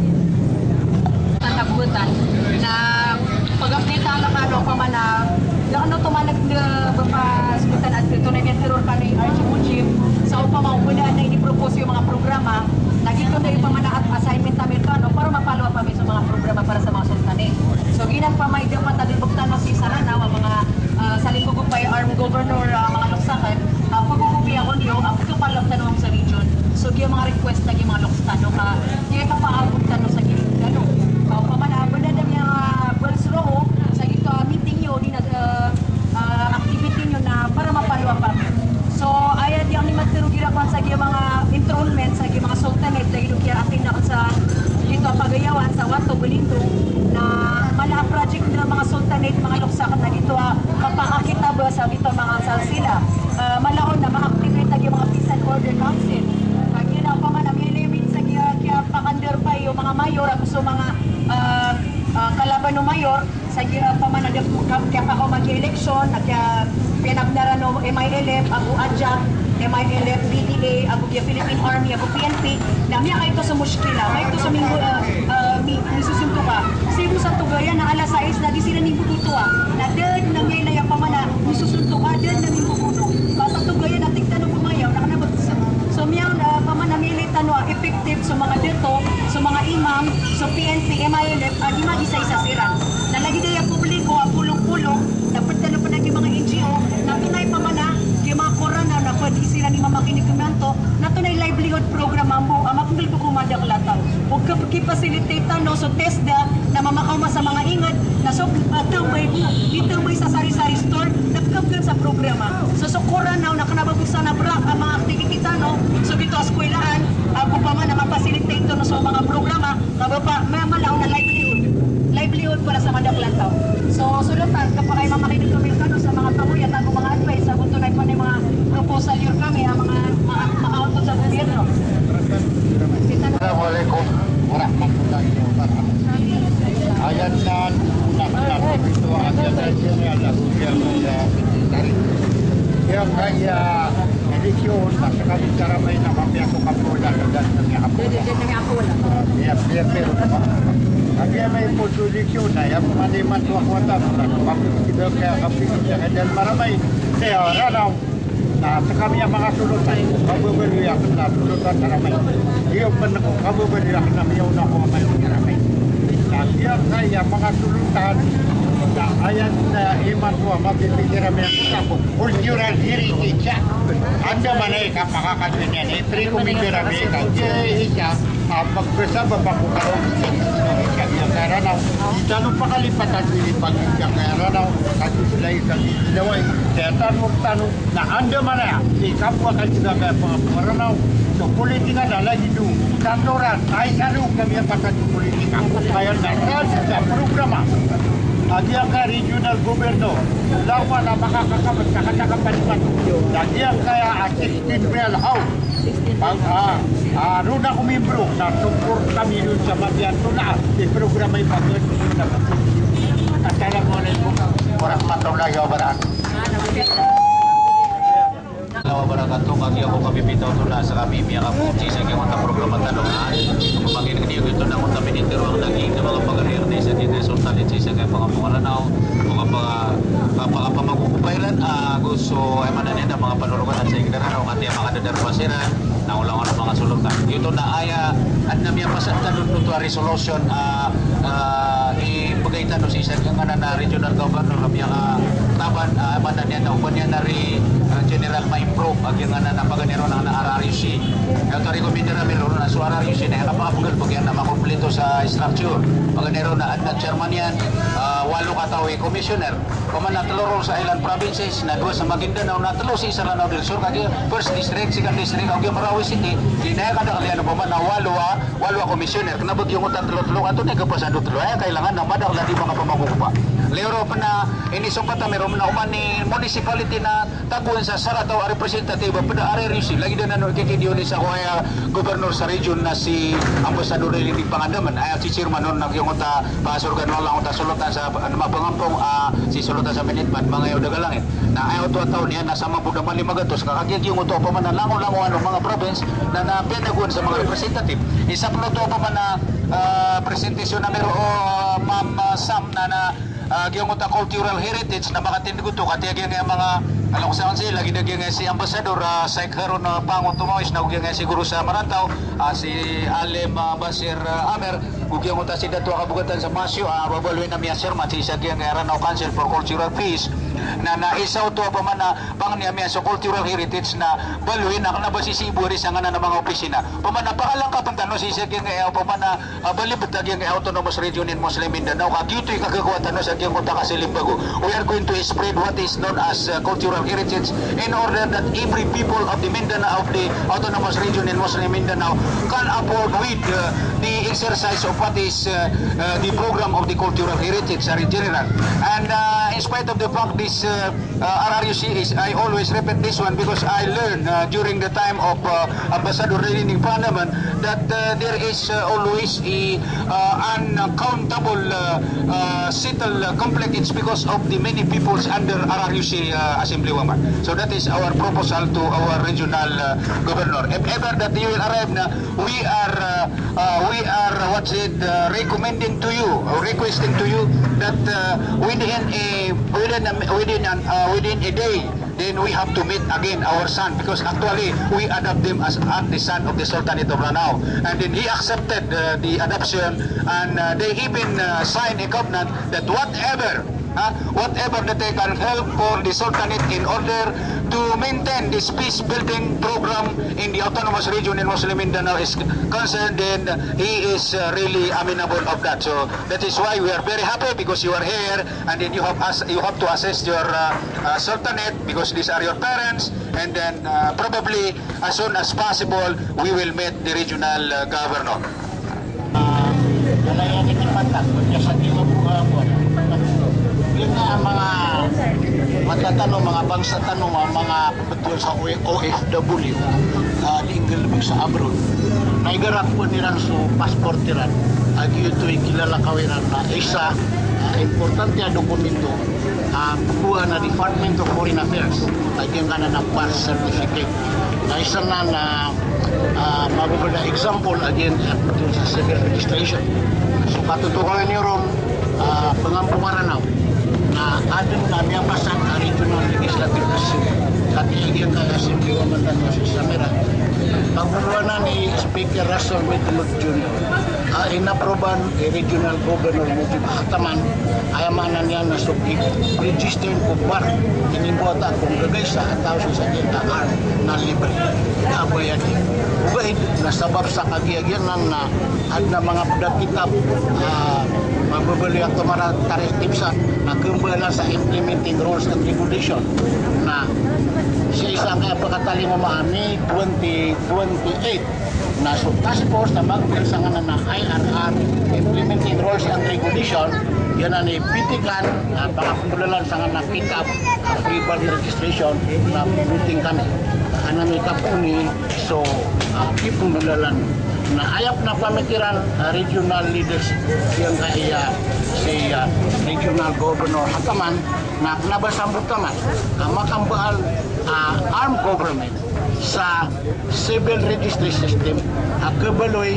Tanabutan na pag-update ang nakano pa man na ano tumanag na bapaskutan at ito na yung terror ka ni Archie Mujib sa upamang wala na ini-propose yung mga programa nagito na yung pamanaat assignment namin kano para mapalawa pa sa mga programa para sa mga sultani. So ginan pa may dapat tadibuktan na si Sarana mga Uh, sa Lingkugupay Arm Governor uh, mga loksakan, uh, pagkukupi ako niyo, ang uh, pagkapalag tanong sa region. So, yung mga request na yung mga loksano ka, yung kapaabot tanong sa giling tanong. Kau pa man, uh, banda yung uh, Wells Roho, sa ito uh, meeting nyo, din, uh, uh, activity nyo na para mapaluwa pa. So, ayan yung ni Matero Girakuan sa yung mga enthronement, sa yung mga sultanate, dahil kaya atin na sa dito Pagayawan, sa Wato, Balindo, na mala project ng mga sultanate, mga loksakan na dito uh, mapakakita ba sa dito mga salsila. Uh, malaon na ma-activate na yung mga peace and order council. Kaya yun ang paman ang element sa kaya, kaya pakander pa yung mga mayor, ang gusto mga uh, uh, kalaban ng mayor, sa kaya paman na kaya pa ako mag-election, kaya pinagnaran ng M I L F, ako adjunct, M I L F, B D A, ako kaya Philippine Army, ako P N P, na miya kayo sa muskila, may ito sa minggo, uh, uh, misusunto ka. Sibu sa Tugayan na alas sais na di sila ni bututua, na dad na may layang pamana, misusunto ka, dad na ming bubuno. Sa Tugayan na tigtanong kumayaw, nakanabot sa so miyang uh, pamana militan no, effective sa mga dito, sa mga imam, sa P N P, M I L F, adi uh, mag-isa-isa siran. Na lagi daya publiko, pulong-pulong, dapat na pa naging mga N G O, na tunay pamana, yung mga korana na pwede sila ni mamakinig kumanto, na tunay livelihood program mo, ang mapagil ko kumadak lataw. Huwag ka pag-facilitate no, so test da, na mamakaw sa mga ingat, na so, uh, tambay mo, dito mo sa sari-sari store, nagkabgan sa programa. So, so korana, nakanababusan na brak, ang mga activity no, so dito eskwelahan, ako pa man na mapacilitate no, so mga programa, kababa, may malaw na livelihood. Livelihood para sa Madaklantaw. So, sulatan, kapag ay mamakinig kami kano sa mga tamuyan na mga advice, sa tunay pa ng mga proposal yun kami, ang mga ma-auto sa gobyerno. Assalamualaikum warahmatullahi wabarakatuh. Ayan na, nak-nak ito ang asyadasyon niya, laguyan niya, tarik. Yang kaya eleksyon, masakali karamay na mamaya ko kapula na dahil na niya kapula. Biar, biar, biar. Kaya may posisyon na yung maniman to ako ata kita kaya kapitid siya kaya maramay kaya ranaw na sa kami ang mga sulutan kabubaliyak na sulutan maramay iyo pa na kabubaliyak na miyaw na ako may maramay na siya kaya mga sulutan na ayan na iman to mabibigyan namin ang kapo cultural heritage anda man ay kapakakasya niya na i-pre-committee namin kaya siya pagkasama pa ko karong kaya ranaw tanong pakalipatan pilipag kaya ranaw kasi sila isang isilaway kaya tanong tanong na anda man na si kapwa ka sila kaya mga ranaw so politika na lagi doon tantoran ay tanong kami ang patat politika kaya naran sa programa lagi ang ka regional governor lawa na makakakapat kakatakapan lagi ang kaya assistant well house pag ah ah runa ko membro na support kami dun sa Magyanto na di programa yung pag-ibig na Assalamualaikum warahmatullahi wabarakatuh. Wabarakatuh kami ako kami bitaw tula sa kami miya kapunci sa kaya mga programa tanongan yung pangin kaniyo ito na kung kami nitiro ang naging na mga pag-arirni sa dito sultanin sa kaya mga pangaranaw mga pamagkukup Baylan, uh, gusto ay mananin ang mga panurukan at sa igdarano at yung mga dadarwasiran na ulang ang mga sulutan. Ito na ay at na miya pasatan doon to resolution uh, uh, ibagay tanong sa isa yung na regional governor na miya uh, taban uh, mananin na upan niya na rin uh, general ma-improve ang yung na napaganero na R R U C. Ito rin kumindera meron na so R R U C na nakapagal pag yan na makomplito sa structure. Paganero na at na chairman yan, uh, walo kataw commissioner. Paman natalo sa ilang provinces na dua sa Maguindanao natalo si Saranaw del Sur kaya first district, second district, ang Marawi City, dinaya kada kalian po man na walo a walo a commissioner. Kanabot yung utan tulo-tulo ato ni kapasado tulo ay kailangan na madag lagi mga pamagupa. Lero pa na inisong kata meron na uman ni municipality na taguan sa Sarataw representative pada R R U C lagi na no kikidiyo ni sa kuya gobernador sa region na si Ambassador Lili Pangandaman ay si chairman non nagyunguta pasurgan wala uta sulutan sa mapangampong uh, si sulutan sa Minitman mga dagalangin na ayaw to taon niya nasa mabuda mali magatos kakagig yung uto pa man na lango-lango ano mga province na napinaguan sa mga representative isa pa to pa man na uh, presentasyon na meron uh, Ma'am uh, Sam na na Uh, giyong uta cultural heritage na makatindig ito kati yung mga alam ko saan sila lagi nagyang si Ambassador uh, sa ikaroon na uh, pangon tumoys na ugyang siguro sa Marantaw uh, si Alem uh, Basir uh, Amer ugyang uta si Dato Kabugatan sa Masyo uh, babaluin na miya sirman si isa giyang Ranao Council for Cultural Peace na naisaw to pa man na pang niya miya sa cultural heritage na baluin na kanaba si Sibu rin sa nga na mga opisina paman napakalang kapantano si isa giyang uh, paman na uh, balibot na giyang Autonomous Region in Muslim Mindanao kakito'y kagagawatan sa giyang uta kasi Limbago we are going to spread what is known as uh, cultural heritage in order that every people of the Mindanao of the Autonomous Region in Muslim Mindanao can afford with uh, the exercise of what is uh, uh, the program of the cultural heritage in general and uh, in spite of the fact this uh, uh, R R U C is I always repeat this one because I learned uh, during the time of uh, Ambassador Lili Pangandaman that uh, there is uh, always a uh, uncountable uh, uh, settle uh, conflict. It's because of the many peoples under R R U C uh, Assemblywoman. So that is our proposal to our regional uh, governor. If ever that you will arrive na, we are uh, uh, we are uh, what's it uh, recommending to you or requesting to you that uh, within a within a, within an, uh, within a day then we have to meet again our son because actually we adopt them as, as the son of the Sultanate of Lanao and then he accepted uh, the adoption and uh, they even uh, signed a covenant that whatever Uh, whatever that they can help for the Sultanate in order to maintain this peace building program in the Autonomous Region in Muslim Mindanao is concerned, then he is uh, really amenable of that. So that is why we are very happy because you are here and then you have as you have to assist your uh, uh, Sultanate because these are your parents and then uh, probably as soon as possible we will meet the regional uh, governor. Yun nga ang mga matatanong, mga bangsa tanong, mga betul sa O F W, uh, legal lebih sa abroad. Naigarap po nilang so passport nilang, ag ito'y kilala kawinan na isa uh, importante na dokumento, uh, bukuha na Department of Foreign Affairs, lagyan ka na ng birth certificate. Na isa na na uh, mababala example again at betul sa civil registration. So katutukan niyo ron, uh, pengampungan na adun na miyapasan ang regional legislative assembly katiigyan ka assembly wa man tanong sa Samira pagburuanan ni Speaker Russell Mitulog Junior uh, inaproban eh, regional governor Mujib Hataman ayamanan niya na subject register ko bar inimbuat akong gagaysa at tao sa kita ar na libre naabayan niya ugahid na sabab sa kagiagyanan na at na mga padakitab uh, mababali at tumara tarif tipsan na kumbala sa implementing rules and regulation na siya isang kaya pagkatali mo maami twenty twenty-eight na so task force na magpilsangan na I R R implementing rules and regulation yan na ni pitikan uh, pangapulalan sa nga na pick up uh, free birth registration na meeting kami anami kapuni so uh, ipumulalan na ayap na pamikiran uh, regional leaders yang kaya si uh, regional governor Hataman na nabasambot naman ang uh, makambaan uh, armed government sa civil registry system uh, kabaloy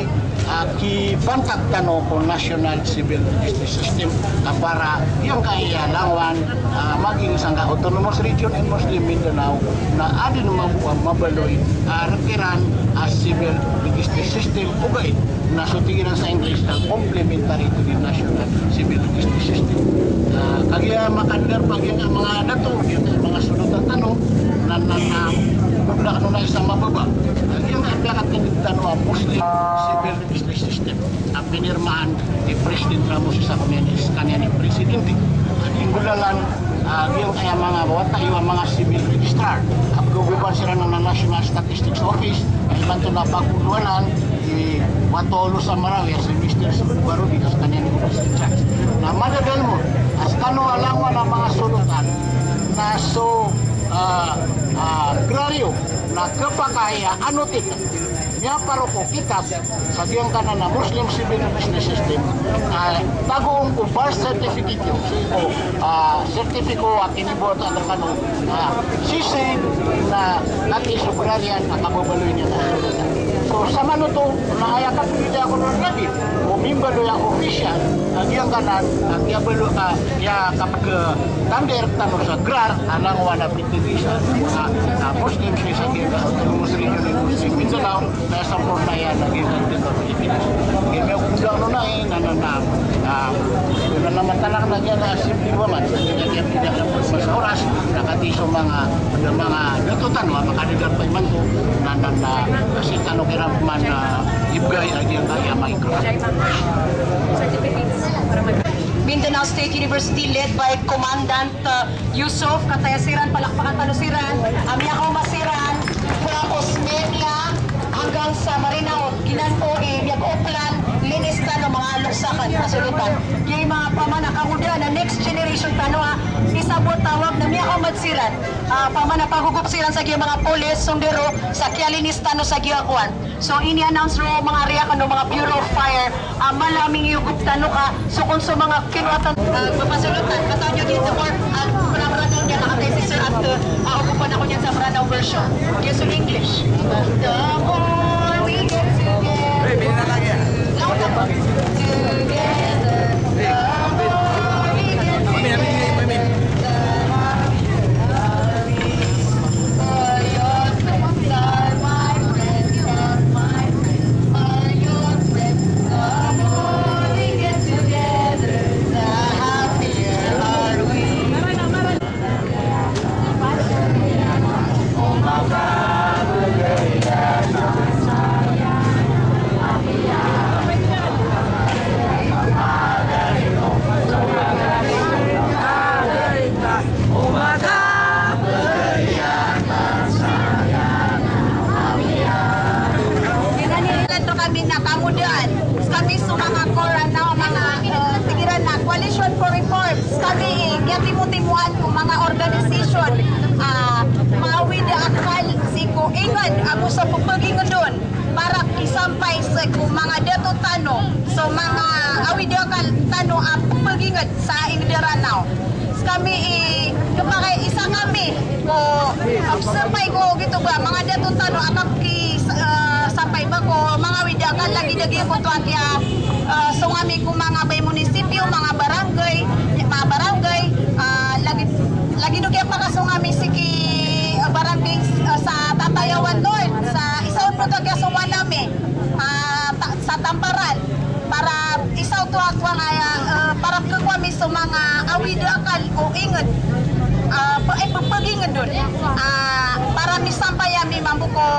uh, kibantak tano ko National Civil Justice System uh, para yung kailangan uh, maging isang autonomous region in Muslim Mindanao na adi naman mabaloy uh, rakiran as uh, civil justice system ugay na sutinginan sa English na complementary to the National Civil Justice System. Uh, kaya makandar pag yung mga dato, yung mga sulutan tanong na na na na ano na isang mababa. Uh, yung kailangan tinitano ang Muslim Civil Justice System ang pinirmahan ni President Ramos sa kanya ni Presidente. At yung gulalan uh, yung kaya mga bawata yung mga civil registrar at guguban sila ng National Statistics Office ay banto na pagkuduanan di Watolo sa Marawi si Mister Subaru di kas kanya ni President na madadal mo as kano alangwa ng mga sulutan na so uh, uh, graryo na kapakaya anotik niya paroko kita sa diyang kanan na Muslim Civil Business System uh, tagoong ko birth certificate yung o uh, sertifiko at inibot ang kano uh, sisi na natisugurarian ang kababaloy niya na sulutan. So sa mano to nakayakap hindi ako ng lagi o mimbalo yung official ang iyang kanan ang iyabalo uh, ya kapag uh, tander tanong sa grar alang wana pitibisa uh, uh, Muslim siya sa kaya Muslim yun yung Muslim Mindanao na sa porta yan naging nandun sa Pilipinas kaya may kundang no na eh nananam yun na naman talang na dyan na simple woman sa kanya tidak naman sa oras nakatiso mga mga natutan makadigar pa iman to nanan na kasi tanong man na ibgay ay yung kaya micro. Mindanao State University led by Commandant uh, Yusuf Katayasiran, palakpakan tanusiran, Amiako Masiran, from Osmeña hanggang sa Marinao, Ginanpo, Biag Oplan, Linista ng mga luksakan, kasulutan. Yung mga pamana kahuda na next generation tano ha, isabot tawag na Amiako Madsiran, uh, pamana pagugupsiran sa mga polis, sundero, sa Kialinista no sa Giakuan. So ini-announce ro mga riyak ano mga Bureau of Fire uh, malaming yugup tano ka so kung sa mga kinuatan uh, papasulutan basta nyo dito or at uh, Maranao niya nakatay si Sir at uh, ukupan ako niyan sa Maranao version yes in English the more we get together loud up together the more we get together timuan ko mga organisasyon uh, maawi na akal si ko ingon ako sa pagpaging doon para kisampay sa ko mga dato tano so mga awi na akal tano ang pagpaging sa Indiranaw kami eh, kapag isa kami ko sampay ko gitu ba mga dato tano akap ki uh, sampay ba ko mga awi na akal lagi lagi ko to kaya uh, so kami ko mga bay munisipyo mga barangay mga barangay uh, lagi lagi do kaya pakasong kami sige uh, barangay uh, sa Tatayawan North sa isaw po to kaya suwa namin uh, ta, sa Tamparan para isaw to ako nga uh, para kami sa mga awidakal o ingat uh, ay pagpagingad doon uh, para misampay kami mambuko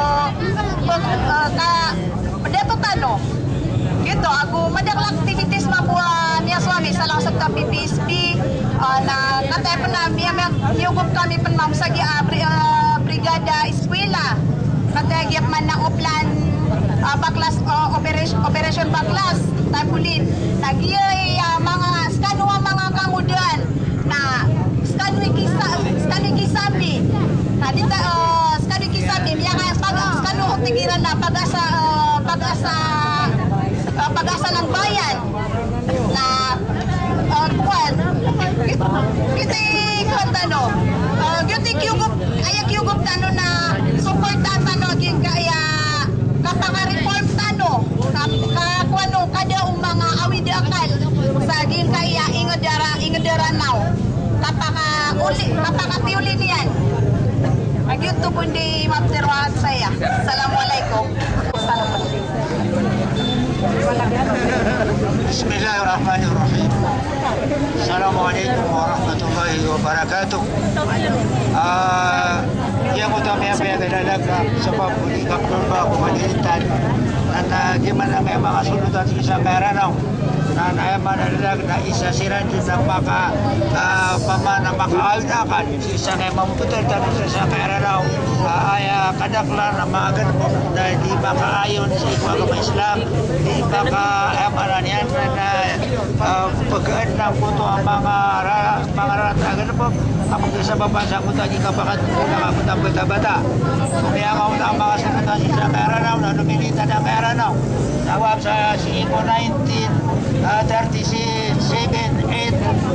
uh, ka dato tano gitu aku madang activities mabuha niya swami sa lang sa P P S B uh, na natay pa na niya yugop kami pan ma'am sa uh, brigada eskwela natay gyap man na oplan uh, baklas uh, operation operation baklas tapulin nagiya uh, mga skano mga kamudian na skano kisa skano kisabi na dita uh, skano kisabi niya pag skano tigiran na pag-asa uh, pag-asa Uh, pag-asa ng bayan na uh, kuwan kita kuwan tano uh, kita kyugup ayak kyugup tano na support tano yung kaya kapag reform tano Saranaw. Kapaka uli, kapaka piuli niyan. Mag-YouTube kundi mapterwahan saya. Assalamualaikum. Bismillahirrahmanirrahim. Assalamualaikum warahmatullahi wabarakatuh. Ah, yang utama yang pinagalaga sa pagbuligak ng mga kumalitan na gimana may mga sulutan sa isang karanaw na naimanalag na isa siran dyan ng maka uh, pamana makaawinakan sa isang ay mamuputan tanong sa isang karanaw uh, ay uh, kadaklan na mga ganun na di makaayon sa ikwagang Islam, di makaamaran yan na uh, pagkaan ng puto ang mga mga ratagan po ang sa babansa ko tayo kapakat kulang ako ng bata-bata. Kaya nga ang mga sagutan sa isang karanaw na lumilita ng karanaw tawag sa Siko nineteen thirty-seven, eight,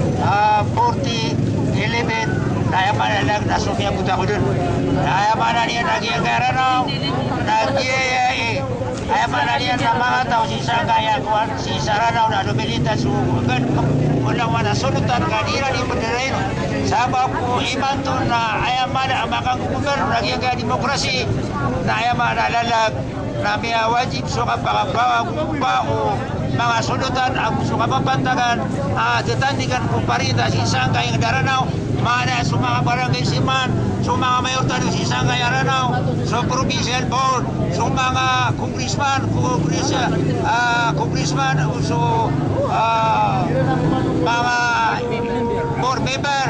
forty, eleven Naya manalag na sumya buta ko dun. Naya mananiyan nagyagara no. Nagyayay. Naya mananiyan na mga tao si Sangaya kuwan si Saranaw na lumilita sugan. Walang manasunutan kanina ni Madalaino. Sabab ko imantun na ayaman ang makanggugan nagyaga demokrasi. Na ayaman nalalag na may wajib so kapakabawa kumpao mga sulutan ang gusto kapapantagan at uh, titandigan ko parita si Sangay ng Daranaw mana sa mga barangay siman sa mga mayortan si Sangay Aranaw sa provincial board sa mga congressman congressman uh, congressman so uh, mga board member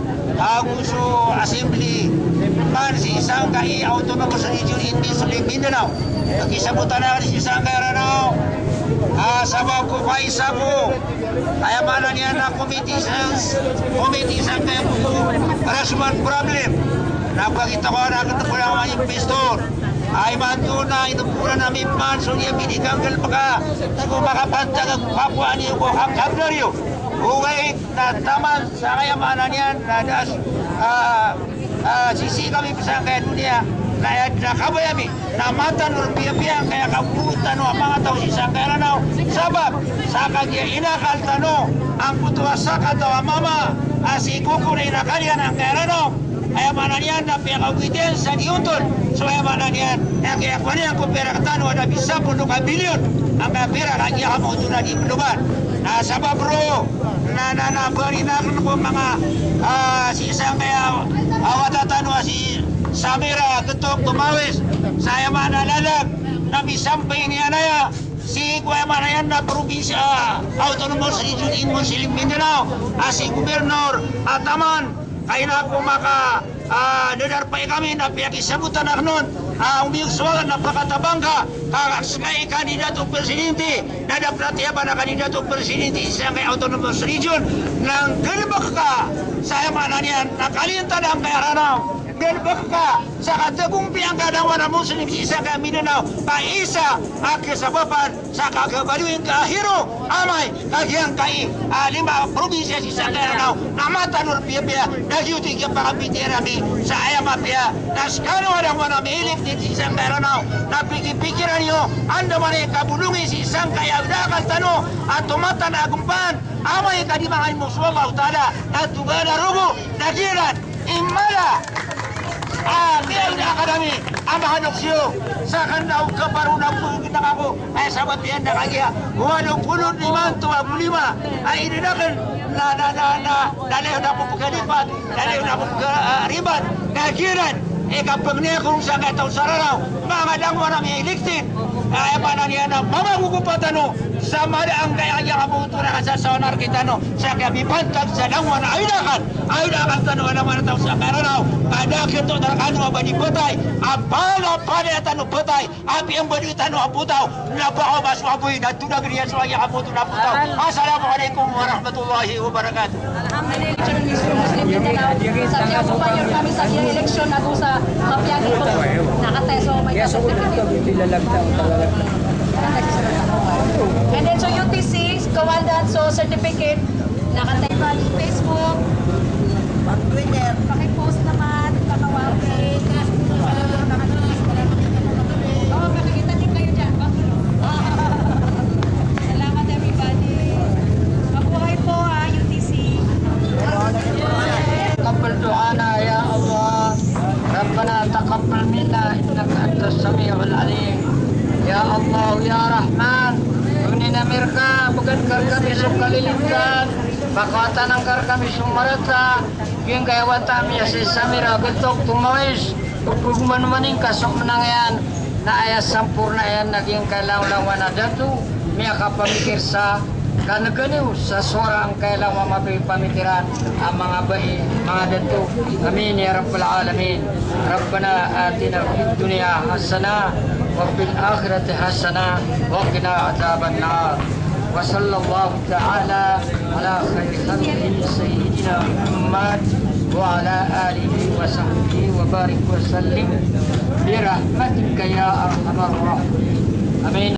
ang gusto assembly man si Sangay Autonomous Region in Mindanao nag-isabutan na si Sangay Aranaw. Ah, sabab ko pa isa po. Kaya mana niya na committee sans committee sa kaya po harassment problem. Napakita ko na kita ko lang ang investor. Ay man doon na inupunan namin man so niya biniganggal pa ka. Siguro makapantag ang kapwa niyo ko ang kablaryo. Huwag na taman sa kaya mana niya na das ah, ah, sisi kami sa kaya dunia. Kaya nakabayami na mata nung piyapiyang kaya kabutan ang mga tao si Sangkaranaw sabab sa kanya inakal tano ang putuwa sa katawa mama asi kukunin na kanya ng Karanaw kaya mananian na piyakawidin sa diuntol so kaya mananian ang kaya kwa niya kung pera katano na bisa puno ka bilyon ang kaya pera kanya kamuto na di penuban na sabab bro na na na barinakan ko mga uh, si Sangkaya awatatano si Samira ketok tumawis saya mana lalag nami sampai ni anaya si kuya manayan na probinsya Autonomous Region in Muslim Mindanao asi gubernur ataman kaya na ako maka uh, nadarpay kami na piyakisabutan na nun uh, umiyuswagan na pakatabangka kakasakay kandidato presidente nadapratiyaba na kandidato presidente sa kay Autonomous Region ng galbak ka saya mana niyan nakalintan ang Karanaw galbak ka sa katagumpi ang kadawan ng Muslim sa kay Mindanao paisa ang kasababan sa kagabaluin kahiro amay kagyang kay uh, lima probinsya sa Karanaw na matanor piya-piya nagyutig yung pakapitirami sa ayamapya na skano ang mga mihilig din sa Karanaw na pikipikiran nyo anda man yung kabulungi si isang kayagdakan tano at tumatan na agumpan amay kadimangan mo swallahu ta'ala at tugana rugo nagiran imala ah, kaya na akadami ang mga nuksyo sa kandaw kaparunaw ko kita ako ay sabat yan na kaya walong punod liman tuwag lima ay ininakan na na na na nalayo na po pagkalipat nalayo na po pagkaribat nagiran eh kapag niya kung sa kataw sararaw mga dangwa na may iliktin ay pa na niya na mamagugupatano sa madaang kaya niya kabuto na kasasonar kita no sa kabipantag sa dangwa na ayunakan ayunakan tano naman tao sa Karanaw kada kito narkano ba di patay apala pala tano patay api ang badu tano aputaw napako maswaboy na tunag riyan sa kanya kabuto na putaw assalamualaikum warahmatullahi wabarakatuh Alhamdulillah Muslim Mindanao sa tiyaw po pa yung kami sa kiyang eleksyon na sa kapyagi po nakateso may and then so U T C kawandan so certificate nakatay Facebook Twitter paki-post naman kakawapin oh makikita din kayo dyan salamat everybody mabuhay po ha U T C دعانا يا الله ربنا تقبل منا إنك أنت السميع العليم يا الله يا رحمن Unina mereka bukan kami sukalilitan bakawatan ang kami sumarata yung kaya watami si Samira getok tumawis upugman maning kasok menangayan na ayas sampurna yan naging kailangan na datu miya kapamikir sa kanaganiw sa seorang kailangan mapipamikiran ang mga bayi mga datu amin ya rabbal alamin rabbana atina fid dunya hasanah وفي الآخرة حسنة وقنا عذاب النار وصلى الله تعالى على خير خلقه سيدنا محمد وعلى آله وصحبه وبارك وسلم برحمتك يا أرحم الراحمين آمين.